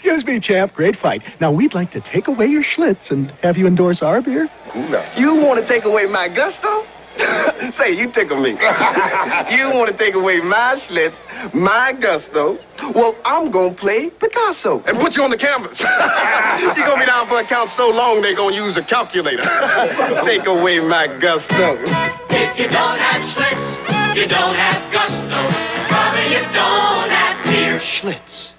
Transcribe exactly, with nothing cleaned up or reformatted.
Excuse me, champ. Great fight. Now, we'd like to take away your Schlitz and have you endorse our beer. You want to take away my gusto? Say, you tickle me. You want to take away my Schlitz, my gusto. Well, I'm going to play Picasso. And put you on the canvas. You're going to be down for a count so long, they're going to use a calculator. Take away my gusto. If you don't have Schlitz, you don't have gusto. Brother, you don't have beer. Schlitz.